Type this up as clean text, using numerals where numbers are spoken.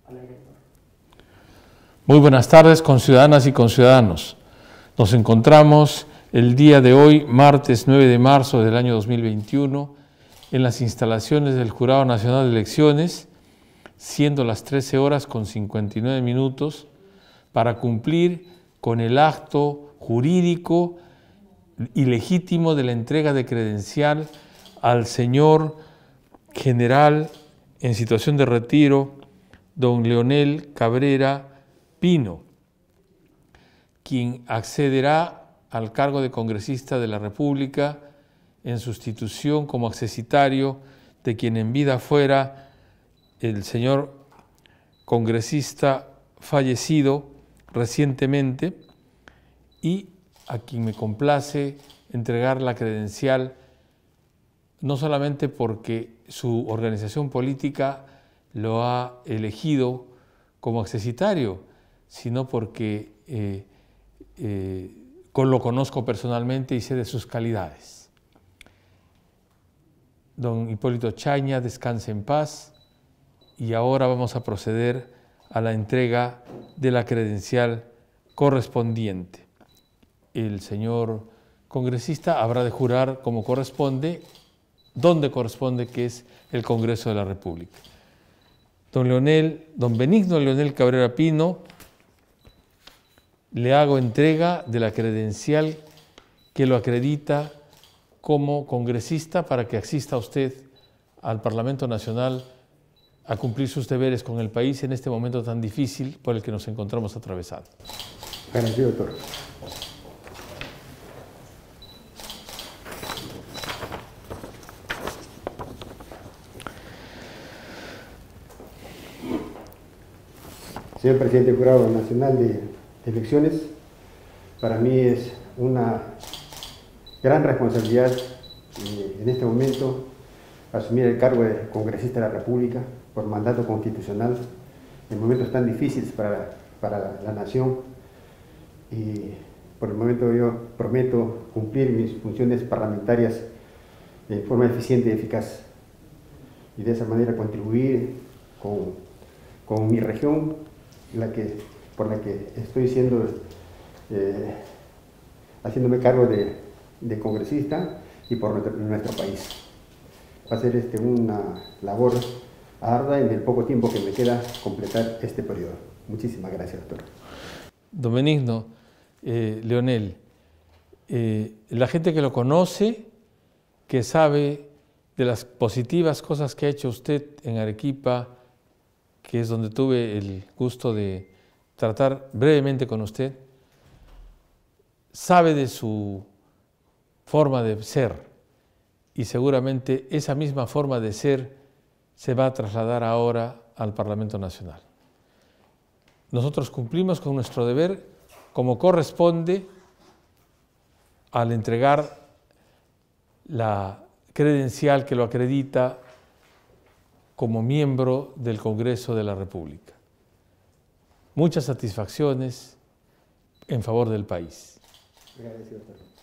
Muy buenas tardes, conciudadanas y conciudadanos. Nos encontramos el día de hoy, martes 9 de marzo del año 2021, en las instalaciones del Jurado Nacional de Elecciones, siendo las 13 horas con 59 minutos, para cumplir con el acto jurídico y legítimo de la entrega de credencial al señor general en situación de retiro, don Leonel Cabrera Pino, quien accederá al cargo de congresista de la República en sustitución como accesitario de quien en vida fuera el señor congresista fallecido recientemente, y a quien me complace entregar la credencial no solamente porque su organización política lo ha elegido como accesitario, sino porque lo conozco personalmente y sé de sus calidades. Don Hipólito Chaña, descanse en paz, y ahora vamos a proceder a la entrega de la credencial correspondiente. El señor congresista habrá de jurar como corresponde, donde corresponde, que es el Congreso de la República. Don Benigno Leonel Cabrera Pino, le hago entrega de la credencial que lo acredita como congresista para que asista usted al Parlamento Nacional a cumplir sus deberes con el país en este momento tan difícil por el que nos encontramos atravesados. Agradecido, doctor. Señor Presidente del Jurado Nacional de Elecciones, para mí es una gran responsabilidad en este momento asumir el cargo de congresista de la República por mandato constitucional en momentos tan difíciles para la nación, y por el momento yo prometo cumplir mis funciones parlamentarias de forma eficiente y eficaz, y de esa manera contribuir con mi región, por la que estoy haciéndome cargo de congresista, y por nuestro país. Va a ser una labor ardua en el poco tiempo que me queda completar este periodo. Muchísimas gracias, doctor. Don Benigno, Leonel, la gente que lo conoce, que sabe de las positivas cosas que ha hecho usted en Arequipa, que es donde tuve el gusto de tratar brevemente con usted, sabe de su forma de ser, y seguramente esa misma forma de ser se va a trasladar ahora al Parlamento Nacional. Nosotros cumplimos con nuestro deber como corresponde al entregar la credencial que lo acredita como miembro del Congreso de la República. Muchas satisfacciones en favor del país. Gracias, doctor.